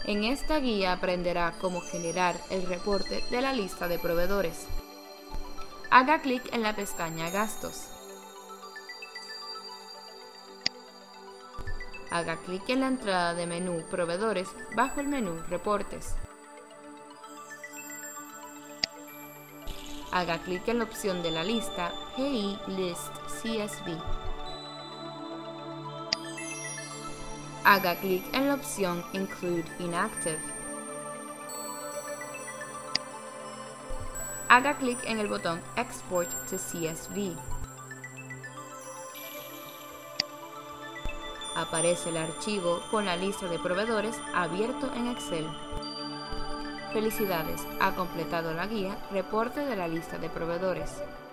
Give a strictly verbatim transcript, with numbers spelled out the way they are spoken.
En esta guía aprenderá cómo generar el reporte de la lista de proveedores. Haga clic en la pestaña Gastos. Haga clic en la entrada de menú Proveedores bajo el menú Reportes. Haga clic en la opción de la lista G I List C S V. Haga clic en la opción Include Inactive. Haga clic en el botón Export to C S V. Aparece el archivo con la lista de proveedores abierto en Excel. Felicidades, ha completado la guía Reporte de la lista de proveedores.